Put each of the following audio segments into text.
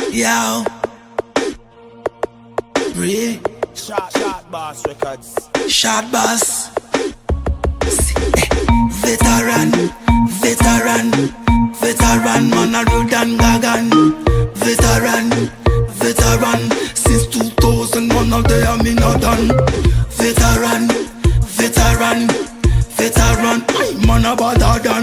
Yo, Brie, Shot Boss Records. Shot Boss. Veteran, man a road and gagan. Veteran, since 2001 of the army not done. Veteran, I man a bad than.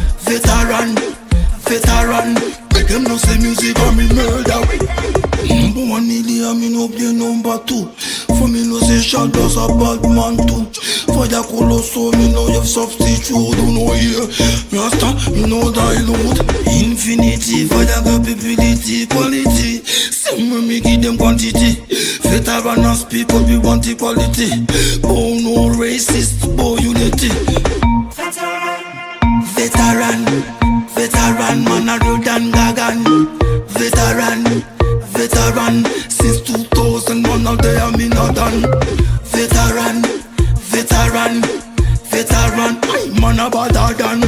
Veteran, make them no say music or me murder. Number 1 million, me no play number 2. For me no say Shot Boss a bad man too. For the colosso, me know you substitute. Don't know here, Rasta, me know dilute. Infinity, for the capability, quality. Same when me give them quantity. Veteran and speak up, we want equality. Oh no racist, oh unity. Veteran, man a road and gagan. Veteran, since 2001 of the army not done. Veteran, I man a bad than.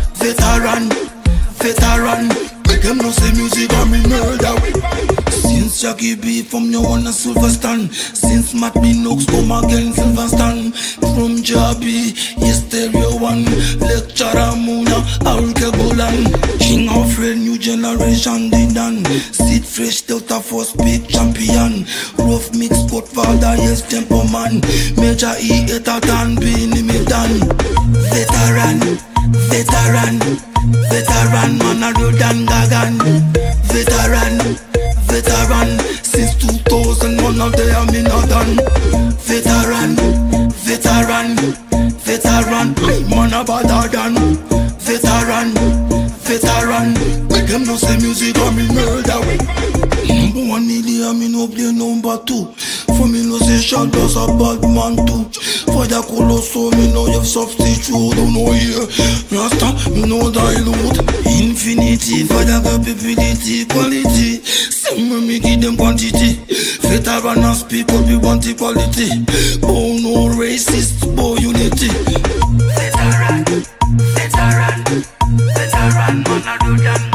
Veteran, make them no say music or me murder. Since Jackie B from your one a silver stand. Since Matt Minox come again silver stand. From Jabi, yes stereo one. Lecturer Muna, Alke Bolan. King of Red, new generation they done. Sit fresh, Delta Force, big champion. Rough mix, Godfather, yes tempo man. Major E, eta tan, be limitan. Veteran, man a road and gagan. Veteran, since 2001 of the army not done. Veteran, I man a bad than. Veteran, make them no say music or me murder. Number 1 million, me no play number 2. For me no say Shot Boss a bad man too. For the colosso, me know you substitute. Don't know here, Rasta, me know dilute. Infinity, for the capability, quality. Same when me give them quantity. Veteran and speak up, we want equality. Oh no racist, oh unity. Veteran, man a road and